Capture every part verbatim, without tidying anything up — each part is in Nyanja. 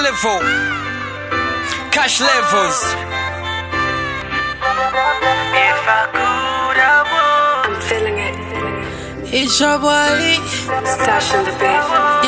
level, cash levels. If I could, I would. I'm feeling it. It's your boy, Stash in the bed.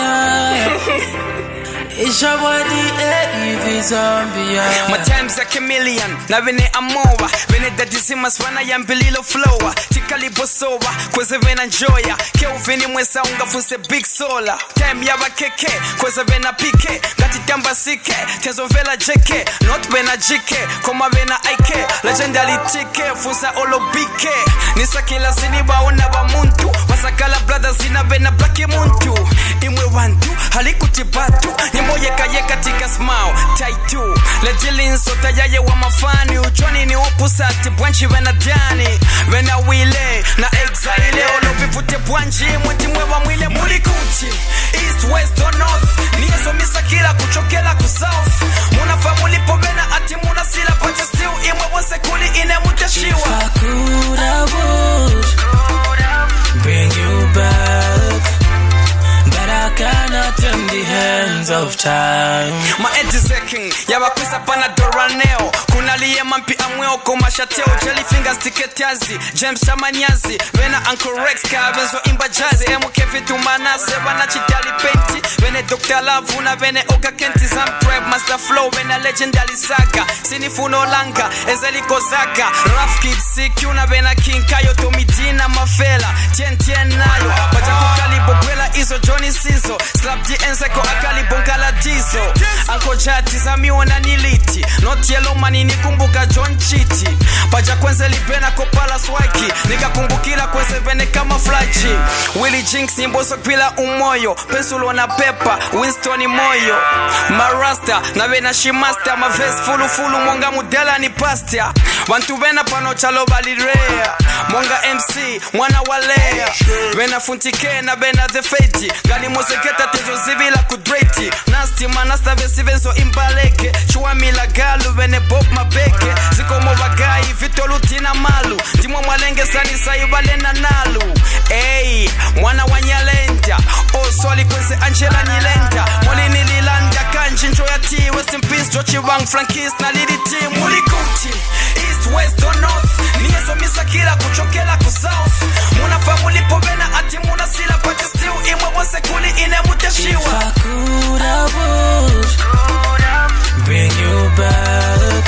yeah. It's your boy, the A V Zombie. My time's a chameleon, na vene amoa. Vene da dizima swana ya mbililo flowa. Tikali bosowa, kweze vena njoya. Keo vini mwesa unga funse big sola. Time ya bakeke, kweze vena pike. Gati tamba sike, tenzo vela jeke. Not vena jike, koma vena aike. Legendary tike, funsa olo bike. Nisa kila siniba ona wa muntu. Wasakala brothers ina vena blaki muntu. Imwe wantu, halikuti batu. Nyimbo yeka yeka tika smile, taitu. Lejili nsota yaye wa mafani. Ujoni ni opusati, bwanchi vena diani. Vena wile, na exile. Olo vivute bwanchi, mwenti mwewa mwile mulikuti. East, west or north. Nieso misa kila kuchokela ku south. Muna famuli po vena ati muna sila. But still imwe wose kuli ine mutashiwa. If I could, I would bring you back, but I cannot turn the hands of time. Ma edizeking, yaba kwisa pana doraneo. Kuna liye mampi amweo kumashateo. Jelly fingers tiketiazi, James Chamanyazi. Vena Uncle Rex ka venzo imba jazi. Emu kefi tumanase, vana chitali penti. Vene Doctor Love, na vene Oga Kenti. Zamprep, Master Flow, vena Legendary Saga. Sinifuno Langa, Ezeli Kozaka. Rough Kid, C Q na vena King Kayo. Tomidina Mafela, Tien Tien Nayo. Baja kukalibo bwela izo Johnny Sizo. Slap di enseko akali bonkala dizo. Anko jati zamiona niliti. Not yellow money nikumbuka John Chiti. Paja kwenze libena kopala swaki. Nika kumbukila kwenze vene kama flaji. Willie Jinx nimboso pila umoyo. Pensulo na pepa, Winston moyo. Marasta, na vena shimasta. Ma vest fulu fulu monga mudela ni pastia. Wantu vena pano chalo balirea. Monga M C, mwana walea. Vena funtike na vena the feti. Gani moseketa tezo zivila kudreti. Nasty manasta vesi venzo imbaleke. Chua mila galu vene bob mabeke. Ziko mobagai vito lutina malu. Timo mwalenge sani sayu balena nalu. Ey, mwana wanyalenda. Oh soli kwense Angela Nilenda. Mwali nililanda kanji njo ya ti. West in peace Jochi Wang Frankist na lidi ti. Mulikuti, east, west or north. Nieso misa kila kuchokela ku south. Muna famuli povena ati muna sila. But still imwe wose kuli ine mutashiwa. If I could, I would bring you back,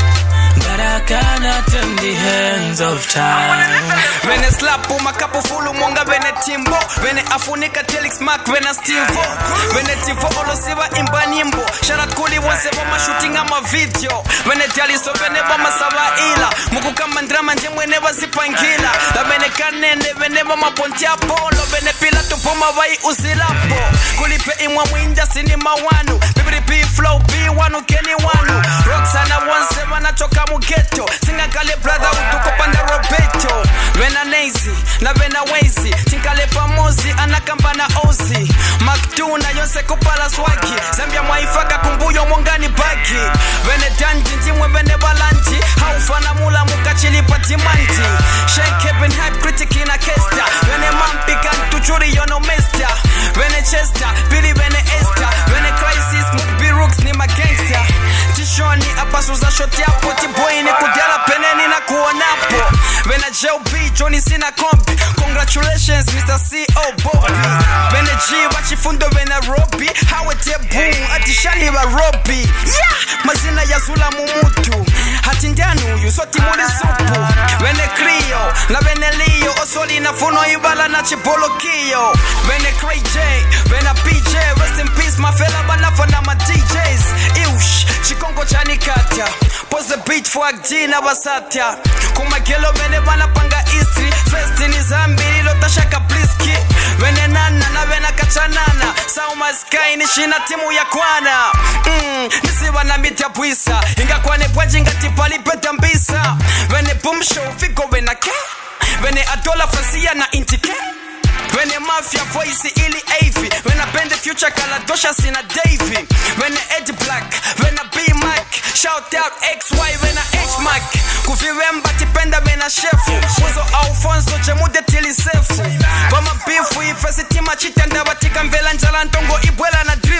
but I cannot turn the hands of time. Vene slapu makapu fulu monga vene timbo. Vene afunika telix mark vene stivo. Vene tivo olosiva imba nimbo. Sharat kuli wonse vama shooting ama video. Vene dialiso vene vama sava ila. Muku kama ndrama nje mwene wazipangila. La vene kanene vene vama pontia polo. Vene pila tupoma vai usilapo. Kulipe imwa mwinja sini mawanu. Bibiri B flow B wanu keni wanu. Roxana wonse vana choka mugeto. Singa kale brother utuko panda Roberto. Vena Nazy, na vena Wazy. Tinkale pamozi, anakamba na Ozi. Maktuna yonse kupala swagi. Zambia mwaifaka kumbuyo mongani bagi. Vene danji, njimwe vene balanji. Haufana mula mukachili patimanti. Shane Kevin hype critic ina kesta. Vene mampi kantu churi yono mesta. Vene Chester, Billy vene Esther. Vene Crisis, Mukbi Rooks ni magangster. Tishoni apasuza shoti hapo. Tiboy ni kudela peneni na kuonapo. Vene J B, Johnny Sina Kombi. Congratulations Mister C O Bobby. Vene G, wachifundo vene Robbie. Hawe tebu, atishani wa Robbie. Yeah, mazina ya zula mumutu. Hatindanu, yusoti muli supu. Vene Clio, na vene Leo. Osoli na funo ibala na chipolo kiyo. Vene Cray J, vene P J. Rest in peace, mafela banafa na ma D Js. Iush, chikongo chani kata. Pose the beat for Agdi na Wasatya. Kumagelo vene bana panga history. First in Zambiri lota shaka bliski. Vene nana na vena kachanana. Sauma sky ni shina timu ya kwana. Mm, nisiwa na mitia puisa. Inga kwane pwajinga tipali peta mbisa. Vene boom show figo vena ke. Vene adola fansia na intike. Vene mafia voice ili Avy. Vene bende future kala dosha sina Davy. Vene Eddie Black. Vene B Mac. Shout out X Y vena H Mac. Kufiremba tipenda vena shefu. Uzo Alfonso jemude tilisefu. Vama bifu ifesi tima chitenda watika mvela njala ntongo ibwela na drift.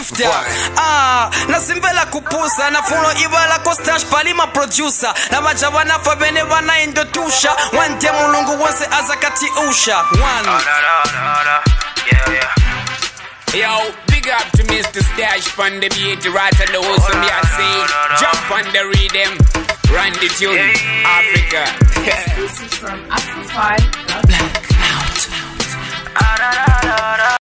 after. Ah, nasimvela kupusa na fulo ivala ko stash palima producer na majaba na fa bene bana indotusha one day mulungu wonse azakati usha one. Yeah, yeah. Yo, big up to Mister Stash on the beat, right on the hustle, me I say, jump on the rhythm, run the tune, Africa. Exclusive from Afro five. Black out.